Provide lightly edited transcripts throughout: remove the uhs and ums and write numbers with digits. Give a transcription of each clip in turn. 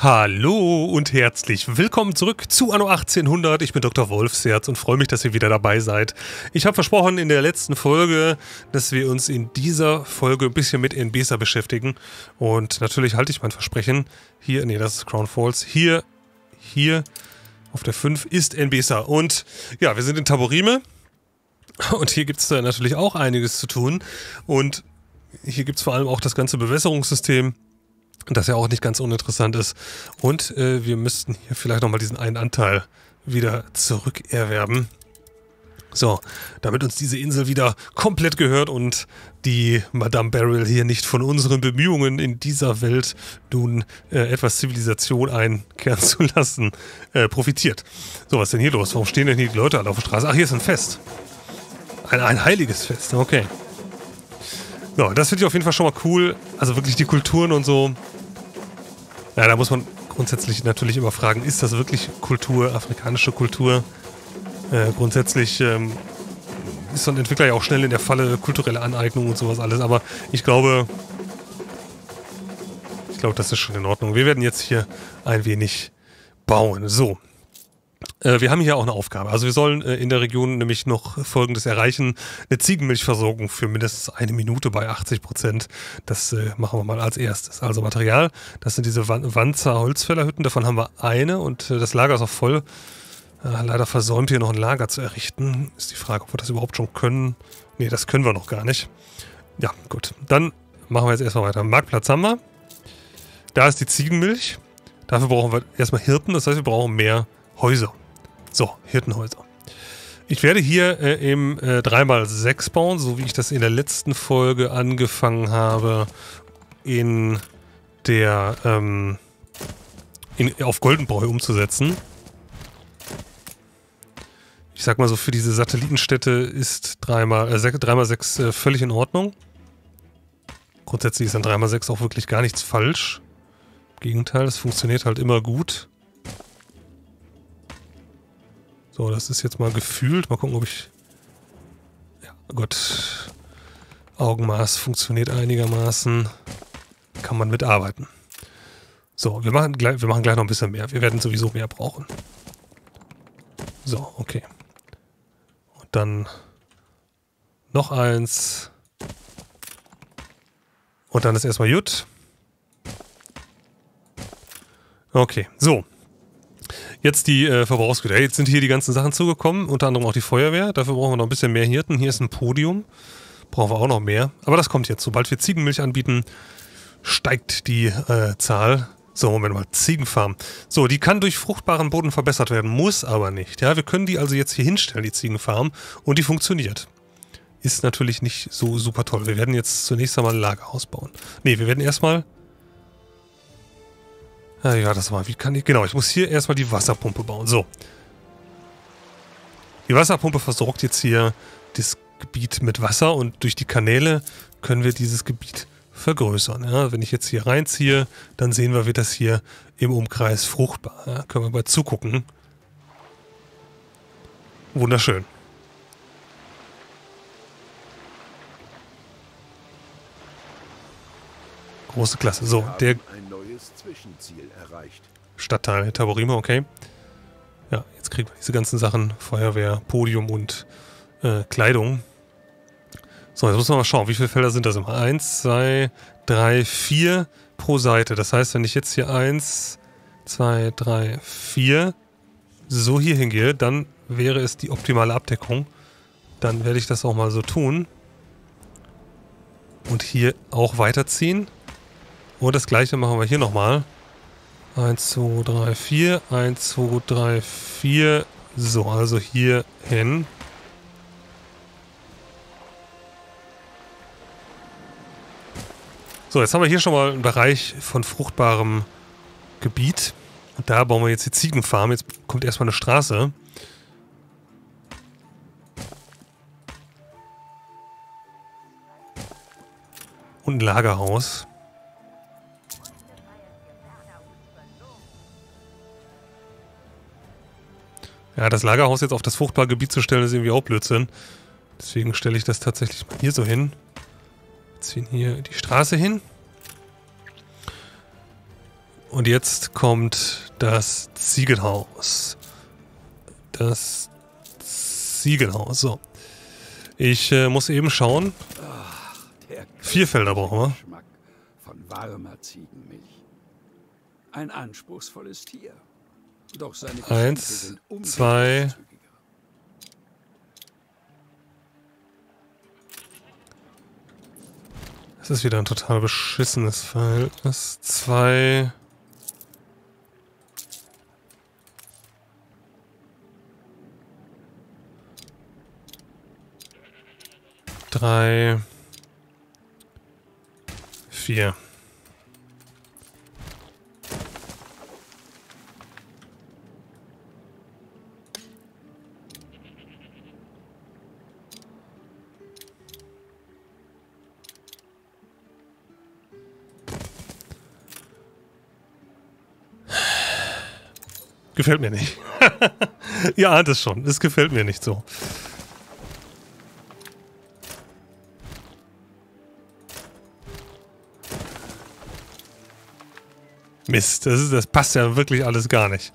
Hallo und herzlich willkommen zurück zu Anno 1800. Ich bin Dr. Wolfsherz und freue mich, dass ihr wieder dabei seid. Ich habe versprochen in der letzten Folge, dass wir uns in dieser Folge ein bisschen mit NBESA beschäftigen. Und natürlich halte ich mein Versprechen. Hier, nee, das ist Crown Falls. Hier auf der 5 ist NBESA. Und ja, wir sind in Taborime. Und hier gibt es natürlich auch einiges zu tun. Und hier gibt es vor allem auch das ganze Bewässerungssystem, das ja auch nicht ganz uninteressant ist. Und wir müssten hier vielleicht nochmal diesen einen Anteil wieder zurückerwerben. So, damit uns diese Insel wieder komplett gehört und die Madame Beryl hier nicht von unseren Bemühungen in dieser Welt nun etwas Zivilisation einkehren zu lassen, profitiert. So, was ist denn hier los? Warum stehen denn hier die Leute alle auf der Straße? Ach, hier ist ein Fest. Ein heiliges Fest, okay. Ja, das finde ich auf jeden Fall schon mal cool. Also wirklich die Kulturen und so. Ja, da muss man grundsätzlich natürlich immer fragen, ist das wirklich Kultur, afrikanische Kultur? Grundsätzlich ist so ein Entwickler ja auch schnell in der Falle, kulturelle Aneignung und sowas alles. Aber ich glaube, das ist schon in Ordnung. Wir werden jetzt hier ein wenig bauen. So. Wir haben hier auch eine Aufgabe. Also wir sollen in der Region nämlich noch Folgendes erreichen. Eine Ziegenmilchversorgung für mindestens 1 Minute bei 80%. Das machen wir mal als erstes. Also Material, das sind diese Wanzer Holzfällerhütten. Davon haben wir eine und das Lager ist auch voll. Leider versäumt hier noch ein Lager zu errichten. Ist die Frage, ob wir das überhaupt schon können. Nee, das können wir noch gar nicht. Ja, gut. Dann machen wir jetzt erstmal weiter. Marktplatz haben wir. Da ist die Ziegenmilch. Dafür brauchen wir erstmal Hirten. Das heißt, wir brauchen mehr Häuser. So, Hirtenhäuser. Ich werde hier im 3x6 bauen, so wie ich das in der letzten Folge angefangen habe, in der auf Goldenbräu umzusetzen. Ich sag mal so, für diese Satellitenstädte ist 3x6 völlig in Ordnung. Grundsätzlich ist an 3x6 auch wirklich gar nichts falsch. Im Gegenteil, es funktioniert halt immer gut. So, das ist jetzt mal gefühlt. Mal gucken, ob ich... Ja, Gott. Augenmaß funktioniert einigermaßen. Kann man mitarbeiten. So, wir machen gleich noch ein bisschen mehr. Wir werden sowieso mehr brauchen. So, okay. Und dann noch eins. Und dann ist erstmal gut. Okay, so. Jetzt die Verbrauchsgüter. Jetzt sind hier die ganzen Sachen zugekommen, unter anderem auch die Feuerwehr. Dafür brauchen wir noch ein bisschen mehr Hirten. Hier ist ein Podium. Brauchen wir auch noch mehr. Aber das kommt jetzt. Sobald wir Ziegenmilch anbieten, steigt die Zahl. So, Moment mal. Ziegenfarm. So, die kann durch fruchtbaren Boden verbessert werden, muss aber nicht. Ja, wir können die also jetzt hier hinstellen, die Ziegenfarm. Und die funktioniert. Ist natürlich nicht so super toll. Wir werden jetzt zunächst einmal ein Lagerhaus bauen. Ne, wir werden erstmal... Ja, das war, wie kann ich... Genau, ich muss hier erstmal die Wasserpumpe bauen. So. Die Wasserpumpe versorgt jetzt hier das Gebiet mit Wasser und durch die Kanäle können wir dieses Gebiet vergrößern. Ja, wenn ich jetzt hier reinziehe, dann sehen wir, wird das hier im Umkreis fruchtbar. Ja, können wir mal zugucken. Wunderschön. Große Klasse. So, der... Zwischenziel erreicht. Stadtteil Taborime, okay. Ja, jetzt kriegen wir diese ganzen Sachen. Feuerwehr, Podium und Kleidung. So, jetzt müssen wir mal schauen, wie viele Felder sind das immer? 1, 2, 3, 4 pro Seite. Das heißt, wenn ich jetzt hier 1, 2, 3, 4 so hier hingehe, dann wäre es die optimale Abdeckung. Dann werde ich das auch mal so tun. Und hier auch weiterziehen. Und das gleiche machen wir hier nochmal. 1, 2, 3, 4. 1, 2, 3, 4. So, also hier hin. So, jetzt haben wir hier schon mal einen Bereich von fruchtbarem Gebiet. Und da bauen wir jetzt die Ziegenfarm. Jetzt kommt erstmal eine Straße. Und ein Lagerhaus. Ja, das Lagerhaus jetzt auf das fruchtbare Gebiet zu stellen, ist irgendwie auch Blödsinn. Deswegen stelle ich das tatsächlich mal hier so hin. Ziehen hier die Straße hin. Und jetzt kommt das Ziegenhaus. Das Ziegenhaus, so. Ich muss eben schauen. Ach, der 4 Felder brauchen wir. Geschmack von warmer Ziegenmilch. Ein anspruchsvolles Tier. Doch seine Geschenke 1, sind umso 2. großzügiger. Das ist wieder ein total beschissenes Verhältnis. 2. 3. 4. Gefällt mir nicht. Ihr ahnt es schon. Es gefällt mir nicht so. Mist, das passt ja wirklich alles gar nicht.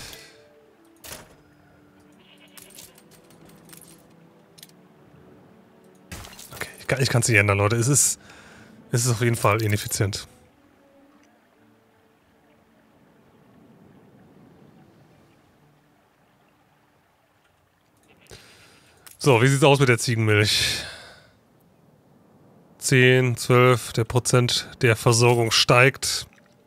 Okay, ich kann es nicht ändern, Leute. Es ist auf jeden Fall ineffizient. So, wie sieht's aus mit der Ziegenmilch? 10, 12, der Prozent der Versorgung steigt.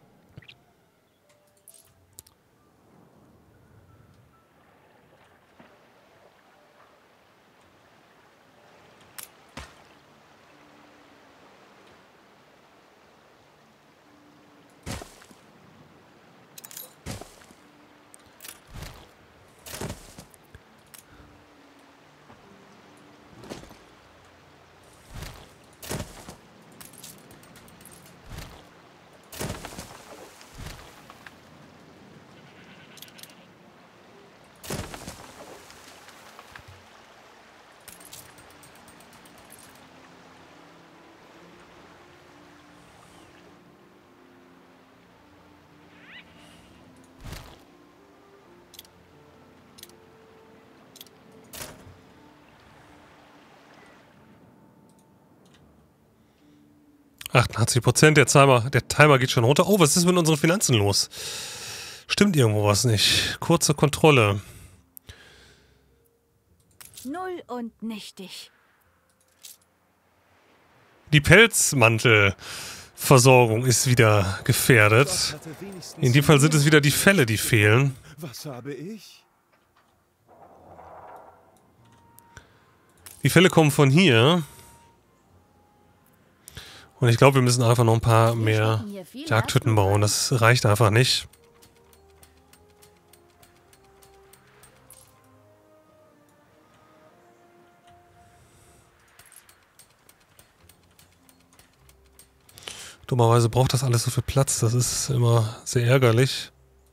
%, der Timer geht schon runter. Oh, was ist mit unseren Finanzen los? Stimmt irgendwo was nicht. Kurze Kontrolle. Null und nichtig. Die Pelzmantelversorgung ist wieder gefährdet. In dem Fall sind es wieder die Felle, die fehlen. Was habe ich? Die Felle kommen von hier. Und ich glaube, wir müssen einfach noch ein paar mehr Jagdhütten bauen. Das reicht einfach nicht. Dummerweise braucht das alles so viel Platz. Das ist immer sehr ärgerlich.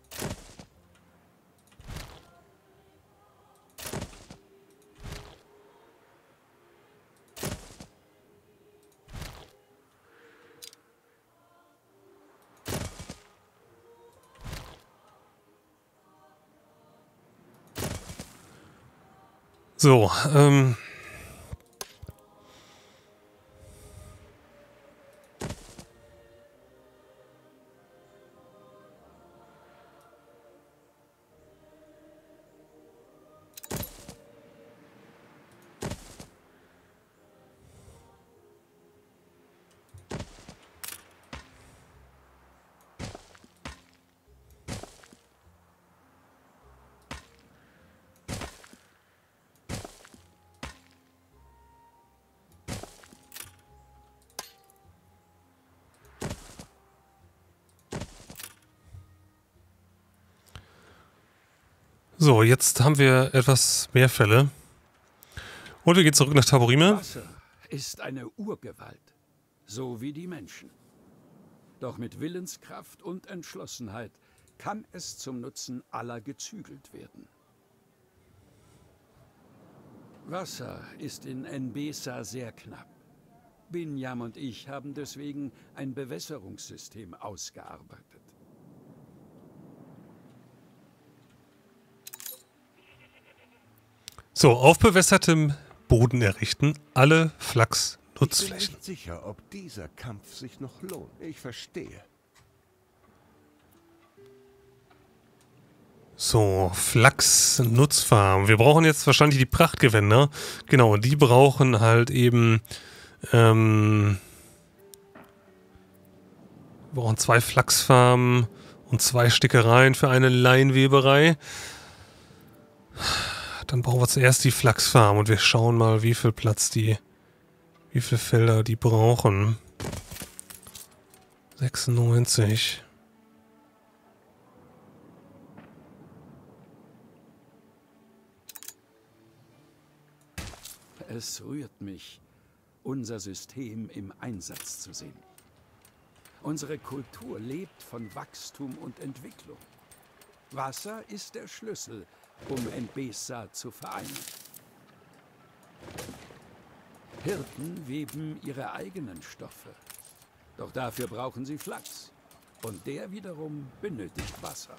So, so, jetzt haben wir etwas mehr Fälle. Und wir gehen zurück nach Taborime. Wasser ist eine Urgewalt, so wie die Menschen. Doch mit Willenskraft und Entschlossenheit kann es zum Nutzen aller gezügelt werden. Wasser ist in Nbesa sehr knapp. Binyam und ich haben deswegen ein Bewässerungssystem ausgearbeitet. So, auf bewässertem Boden errichten. Alle Ich bin Flachs-Nutzflächen. nicht sicher, ob dieser Kampf sich noch lohnt. Ich verstehe. So, Flachs-Nutzfarm. Wir brauchen jetzt wahrscheinlich die Prachtgewänder. Genau, die brauchen halt eben wir brauchen 2 Flachsfarmen und 2 Stickereien für eine Leinweberei. Dann brauchen wir zuerst die Flachsfarm und wir schauen mal, wie viel Platz wie viele Felder die brauchen. 96. Es rührt mich, unser System im Einsatz zu sehen. Unsere Kultur lebt von Wachstum und Entwicklung. Wasser ist der Schlüssel, um Mbesa zu vereinen. Hirten weben ihre eigenen Stoffe. Doch dafür brauchen sie Flachs. Und der wiederum benötigt Wasser.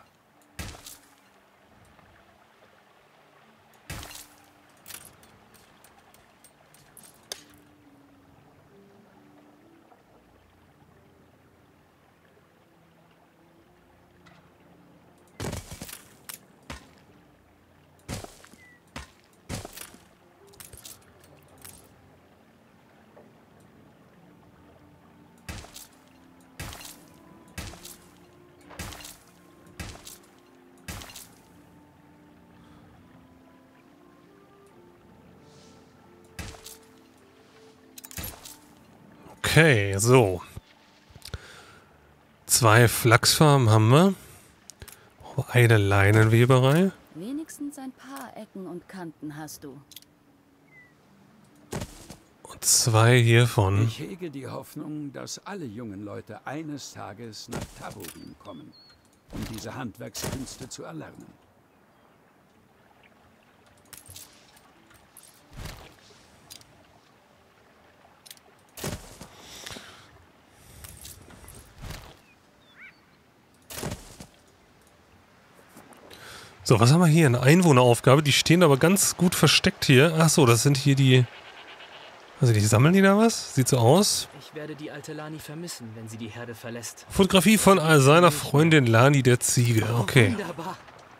Okay, so. 2 Flachsfarmen haben wir. Eine Leinenweberei. Wenigstens ein paar Ecken und Kanten hast du. Und 2 hiervon. Ich hege die Hoffnung, dass alle jungen Leute eines Tages nach Taborim kommen, um diese Handwerkskünste zu erlernen. So, was haben wir hier? Eine Einwohneraufgabe. Die stehen aber ganz gut versteckt hier. Achso, das sind hier die... Also die sammeln die da was? Sieht so aus. Ich werde die alte Lani vermissen, wenn sie die Herde verlässt. Fotografie von seiner Freundin Lani der Ziege. Okay. Wunderbar.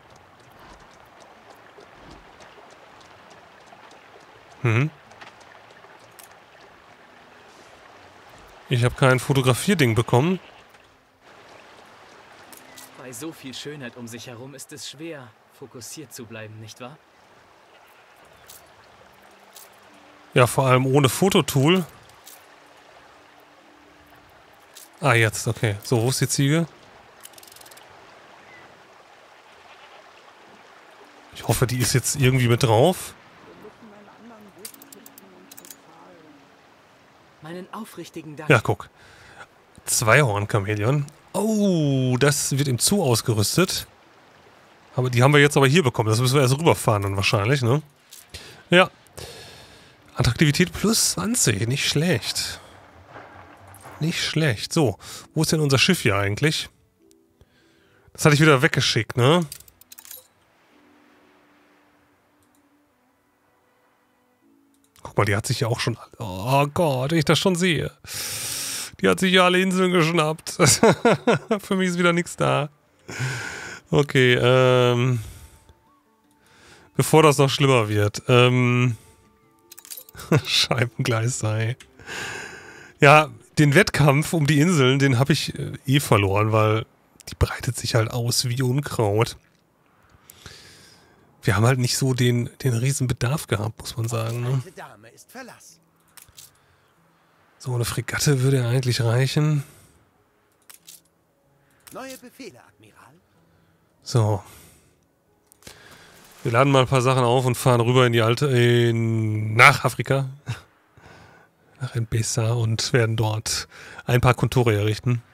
Mhm. Ich habe kein Fotografierding bekommen. Bei so viel Schönheit um sich herum ist es schwer, fokussiert zu bleiben, nicht wahr? Ja, vor allem ohne Fototool. Ah, jetzt, okay. So, wo ist die Ziege? Ich hoffe, die ist jetzt irgendwie mit drauf. Meinen aufrichtigen Dank. Ja, guck. 2 Hornchamäleon. Oh, das wird im Zoo ausgerüstet. Aber die haben wir jetzt aber hier bekommen. Das müssen wir erst rüberfahren dann wahrscheinlich, ne? Ja. Attraktivität plus 20. Nicht schlecht. Nicht schlecht. So, wo ist denn unser Schiff hier eigentlich? Das hatte ich wieder weggeschickt, ne? Guck mal, die hat sich ja auch schon... Oh Gott, wenn ich das schon sehe. Die hat sich ja alle Inseln geschnappt. Für mich ist wieder nichts da. Okay, bevor das noch schlimmer wird. Scheibengleis sei. Ja, den Wettkampf um die Inseln, den habe ich verloren, weil die breitet sich halt aus wie Unkraut. Wir haben halt nicht so den riesen Bedarf gehabt, muss man sagen. Ne? Die Dame ist Verlass. So, eine Fregatte würde ja eigentlich reichen. Neue Befehle, Admiral. So. Wir laden mal ein paar Sachen auf und fahren rüber in die nach Afrika. Nach Mbesa und werden dort ein paar Kontore errichten.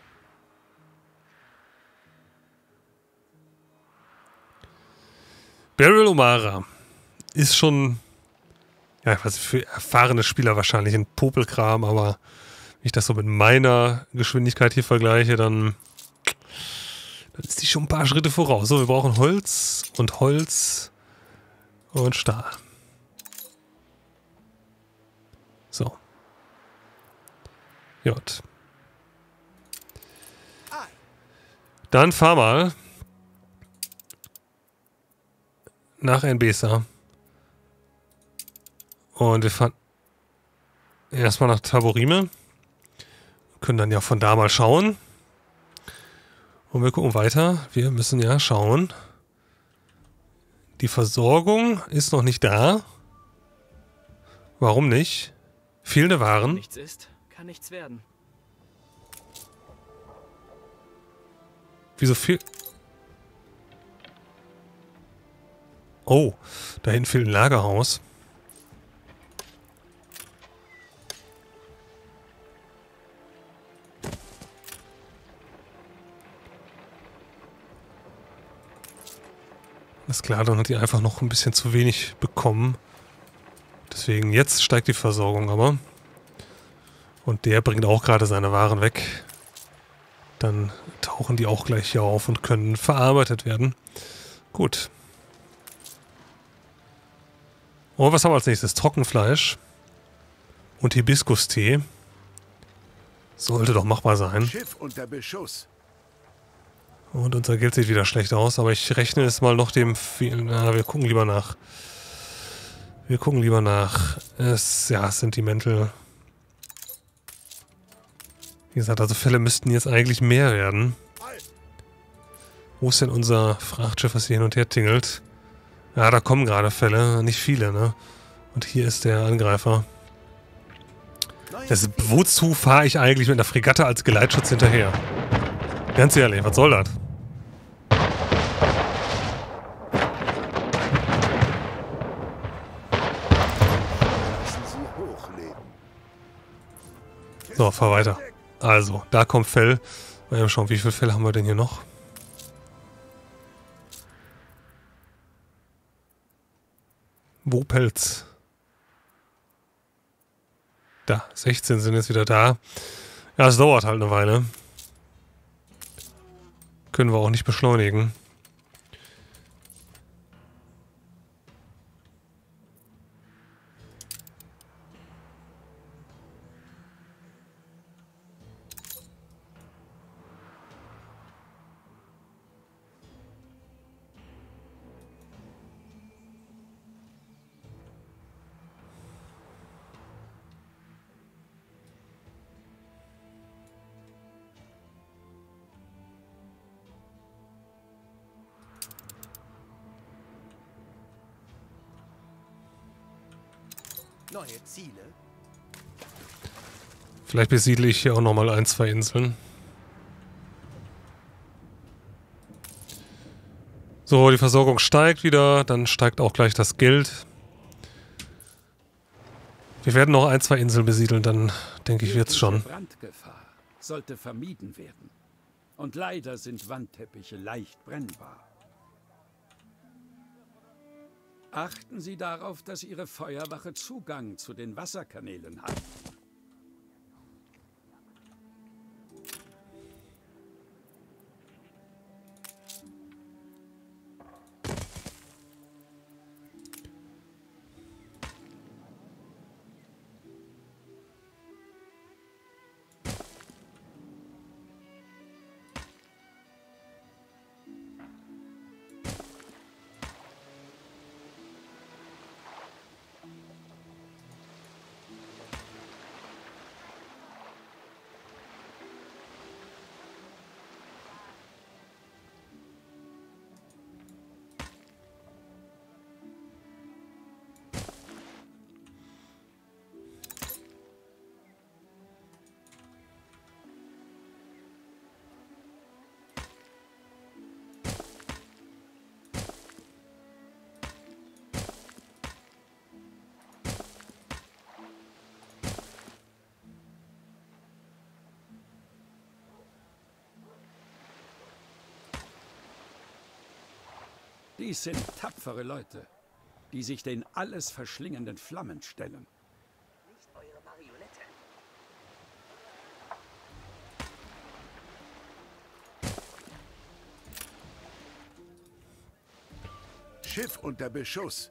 Beryl O'Mara ist schon, ja, ich weiß, für erfahrene Spieler wahrscheinlich ein Popelkram, aber wenn ich das so mit meiner Geschwindigkeit hier vergleiche, dann ist die schon ein paar Schritte voraus. So, wir brauchen Holz und Stahl. Gut. Dann fahr mal nach Enbesa. Und wir fahren erstmal nach Taborime. Können dann ja von da mal schauen. Und wir gucken weiter. Wir müssen ja schauen. Die Versorgung ist noch nicht da. Warum nicht? Fehlende Waren. Nichts ist, kann nichts werden. Wieso viel? Oh, da hinten fehlt ein Lagerhaus. Ist klar, dann hat die einfach noch ein bisschen zu wenig bekommen. Deswegen, jetzt steigt die Versorgung aber. Und der bringt auch gerade seine Waren weg. Dann tauchen die auch gleich hier auf und können verarbeitet werden. Gut. Und was haben wir als nächstes? Trockenfleisch und Hibiskus-Tee. Sollte doch machbar sein. Schiff unter Beschuss. Und unser Geld sieht wieder schlecht aus, aber ich rechne es mal noch dem vielen. Na, wir gucken lieber nach. Wir gucken lieber nach. Es sind die Mäntel. Wie gesagt, also Fälle müssten jetzt eigentlich mehr werden. Wo ist denn unser Frachtschiff, was hier hin und her tingelt? Ja, da kommen gerade Fälle, nicht viele, ne? Und hier ist der Angreifer. Wozu fahre ich eigentlich mit einer Fregatte als Geleitschutz hinterher? Ganz ehrlich, was soll das? So, fahr weiter. Also, da kommt Fell. Mal schauen, wie viel Fell haben wir denn hier noch? Wo Pelz? Da, 16 sind jetzt wieder da. Ja, es dauert halt eine Weile. Können wir auch nicht beschleunigen. Neue Ziele. Vielleicht besiedle ich hier auch nochmal ein, zwei Inseln. So, die Versorgung steigt wieder, dann steigt auch gleich das Geld. Wir werden noch ein, zwei Inseln besiedeln, dann denke ich, wird's schon. Brandgefahr sollte vermieden werden. Und leider sind Wandteppiche leicht brennbar. Achten Sie darauf, dass Ihre Feuerwache Zugang zu den Wasserkanälen hat. Dies sind tapfere Leute, die sich den alles verschlingenden Flammen stellen. Nicht eure Marionette. Schiff unter Beschuss.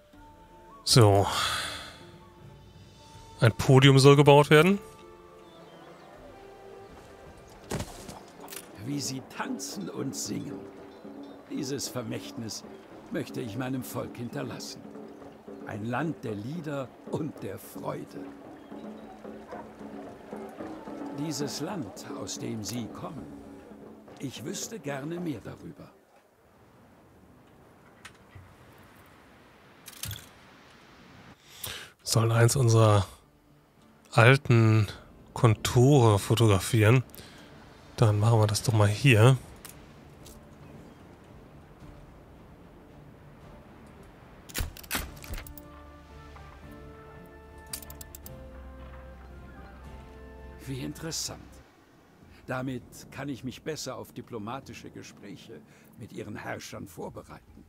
So. Ein Podium soll gebaut werden. wie sie tanzen und singen. Dieses Vermächtnis möchte ich meinem Volk hinterlassen. Ein Land der Lieder und der Freude. Dieses Land, aus dem Sie kommen, ich wüsste gerne mehr darüber. Wir sollen eins unserer alten Kontore fotografieren. Dann machen wir das doch mal hier. Wie interessant. Damit kann ich mich besser auf diplomatische Gespräche mit ihren Herrschern vorbereiten.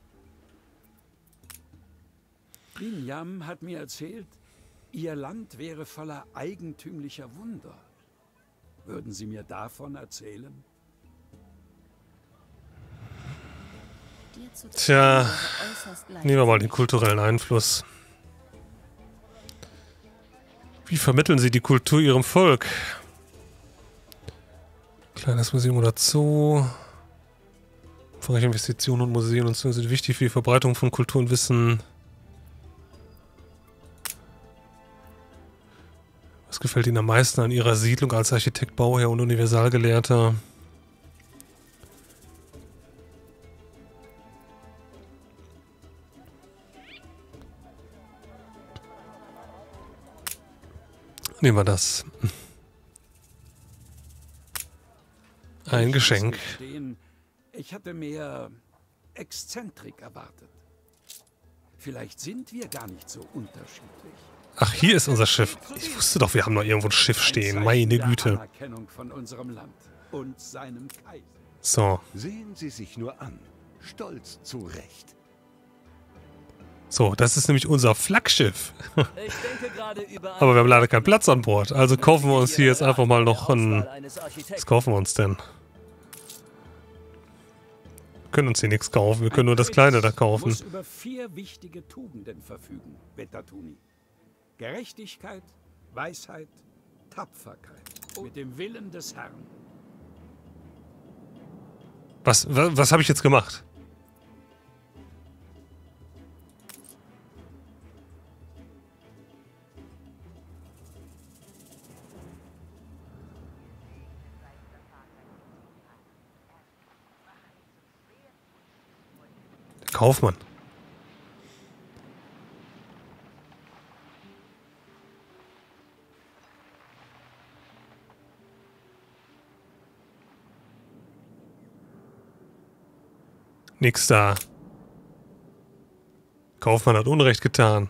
Binyam hat mir erzählt, ihr Land wäre voller eigentümlicher Wunder. Würden Sie mir davon erzählen? Tja, nehmen wir mal den kulturellen Einfluss. Wie vermitteln Sie die Kultur Ihrem Volk? Kleines Museum oder Zoo. Umfangreiche Investitionen und Museen und Zoos sind wichtig für die Verbreitung von Kultur und Wissen. Was gefällt Ihnen am meisten an Ihrer Siedlung als Architekt, Bauherr und Universalgelehrter? Nehmen wir das. Ein Geschenk. Ich hatte mehr Exzentrik erwartet. Vielleicht sind wir gar nicht so unterschiedlich. Ach, hier ist unser Schiff. Ich wusste doch, wir haben noch irgendwo ein Schiff stehen. Meine Güte. Anerkennung von unserem Land und seinem Kaiser. So. Sehen Sie sich nur an. Stolz zu Recht. So, das ist nämlich unser Flaggschiff. Ich denke gerade über Aber wir haben leider keinen Platz an Bord. Also kaufen wir uns hier jetzt einfach mal noch ein... Was kaufen wir uns denn? Wir können uns hier nichts kaufen. Wir können nur das Kleine da kaufen. Muss über 4 wichtige Tugenden verfügen, Betatuni. Gerechtigkeit, Weisheit, Tapferkeit. Mit dem Willen des Herrn. Was habe ich jetzt gemacht? Kaufmann. Nix da. Kaufmann hat Unrecht getan.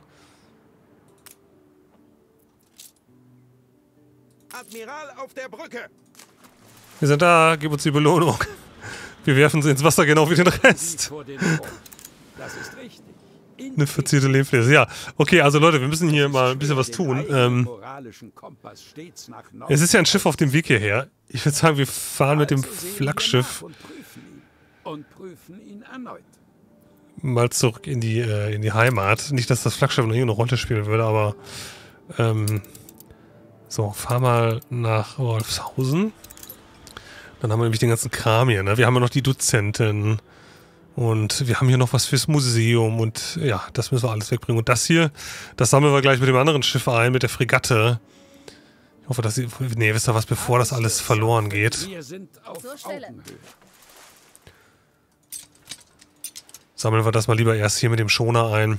Admiral auf der Brücke! Wir sind da, gib uns die Belohnung. Wir werfen sie ins Wasser, genau wie den Rest. Vor den Mond. Das ist richtig. Eine verzierte Lehmfläche. Ja, okay, also Leute, wir müssen hier mal ein bisschen was tun. Es ist ja ein Schiff auf dem Weg hierher. Ich würde sagen, wir fahren mit dem Flaggschiff und prüfen ihn erneut. mal zurück in die Heimat. Nicht, dass das Flaggschiff noch hier eine Rolle spielen würde, aber so, fahr mal nach Wolfshausen. Dann haben wir nämlich den ganzen Kram hier, ne? Wir haben ja noch die Dozentin. Und wir haben hier noch was fürs Museum. Und ja, das müssen wir alles wegbringen. Und das hier, das sammeln wir gleich mit dem anderen Schiff ein, mit der Fregatte. Ich hoffe, dass sie... Nee, wisst ihr was, bevor das alles verloren geht. Wir sind auf Augenhöhe. Sammeln wir das mal lieber erst hier mit dem Schoner ein.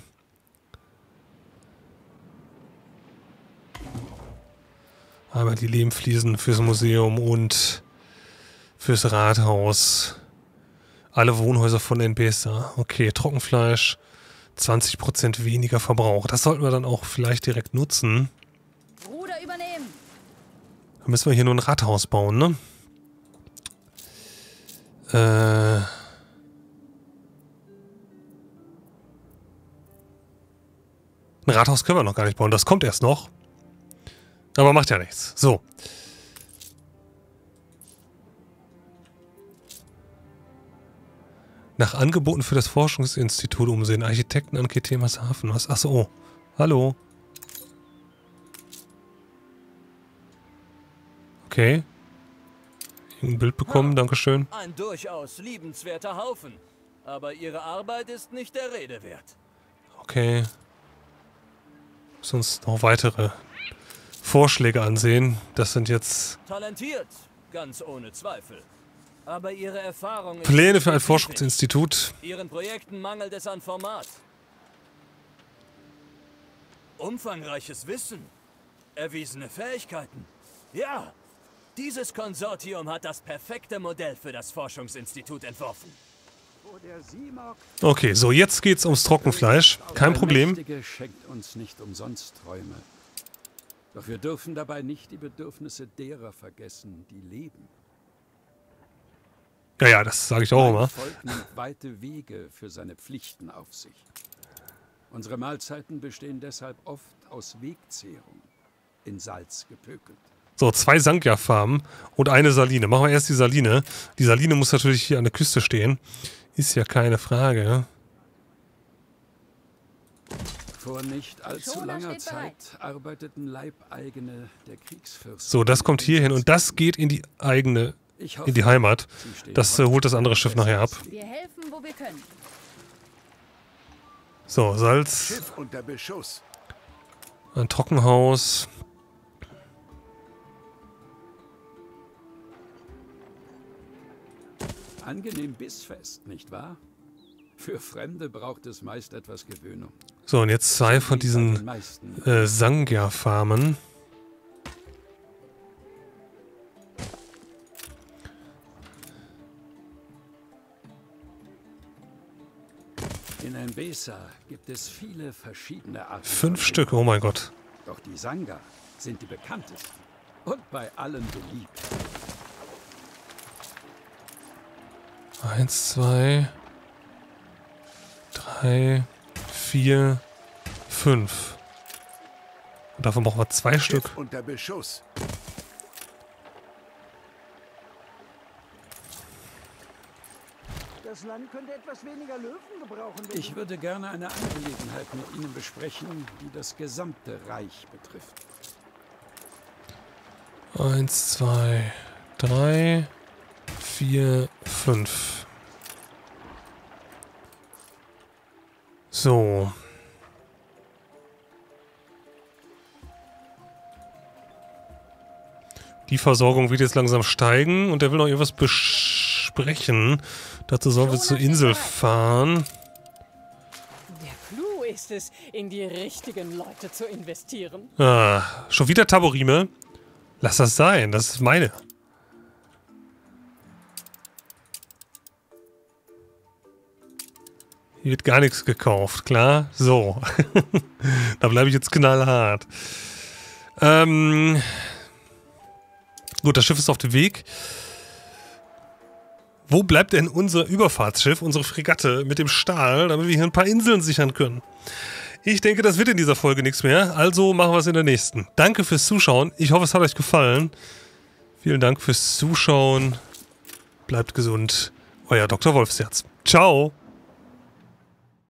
Einmal die Lehmfliesen fürs Museum und fürs Rathaus. Alle Wohnhäuser von NBSA. Okay, Trockenfleisch. 20% weniger Verbrauch. Das sollten wir dann auch vielleicht direkt nutzen. Ruder übernehmen. Dann müssen wir hier nur ein Rathaus bauen, ne? Ein Rathaus können wir noch gar nicht bauen. Das kommt erst noch. Aber macht ja nichts. So. Nach Angeboten für das Forschungsinstitut umsehen. Architekten an Themershafen. Was? Achso. Oh. Hallo. Okay. Ein Bild bekommen, dankeschön. Ein durchaus liebenswerter Haufen. Aber ihre Arbeit ist nicht der Rede wert. Okay. Sonst noch weitere Vorschläge ansehen. Das sind jetzt Talentiert, ganz ohne Zweifel. Aber ihre Erfahrung ist Pläne für ein spezifisch. Forschungsinstitut. Ihren Projekten mangelt es an Format. Umfangreiches Wissen. Erwiesene Fähigkeiten. Ja, dieses Konsortium hat das perfekte Modell für das Forschungsinstitut entworfen. Wo der Simok Okay, so jetzt geht's ums Trockenfleisch. Kein Problem. Der Mächtige schenkt uns nicht umsonst Träume. Doch wir dürfen dabei nicht die Bedürfnisse derer vergessen, die leben. Ja, ja, das sage ich auch immer. Ein Volk nimmt weite Wege für seine Pflichten auf sich. Unsere Mahlzeiten bestehen deshalb oft aus Wegzehrung, in Salz gepökelt. So, 2 Sangja-Farmen und eine Saline. Machen wir erst die Saline. Die Saline muss natürlich hier an der Küste stehen. Ist ja keine Frage. Vor nicht allzu Schoner langer steht bereit. Zeit arbeiteten Leibeigene der Kriegsfürsten. So, das kommt hier hin und das geht in die eigene, Ich in die hoffe, Heimat. Sie stehen Das heute holt das andere Schiff nachher ab. Wir helfen, wo wir können. So, Salz, Schiff unter Beschuss. ein Trockenhaus. Angenehm bissfest, nicht wahr? Für Fremde braucht es meist etwas Gewöhnung. So, und jetzt 2 von Wie bei den diesen meisten. Sangja-Farmen. In Mbesa gibt es viele verschiedene Arten. 5 von Stück, oh mein Gott. Doch die Sangha sind die bekanntesten und bei allen beliebt. 1, 2, 3, 4, 5. Und davon brauchen wir 2 Stück. Schiff unter Beschuss. Das Land könnte etwas weniger Löwen gebrauchen. Ich würde gerne eine Angelegenheit mit Ihnen besprechen, die das gesamte Reich betrifft. 1, 2, 3, 4, 5. So. Die Versorgung wird jetzt langsam steigen und er will noch irgendwas besprechen. Dazu sollen wir zur Insel fahren. Der Clou ist es, in die richtigen Leute zu investieren. Ah, schon wieder Taborime? Lass das sein, das ist meine. Hier wird gar nichts gekauft, klar? So. Da bleibe ich jetzt knallhart. Gut, das Schiff ist auf dem Weg. Wo bleibt denn unser Überfahrtsschiff, unsere Fregatte mit dem Stahl, damit wir hier ein paar Inseln sichern können? Ich denke, das wird in dieser Folge nichts mehr. Also machen wir es in der nächsten. Danke fürs Zuschauen. Ich hoffe, es hat euch gefallen. Vielen Dank fürs Zuschauen. Bleibt gesund. Euer Dr. Wolfsherz. Ciao.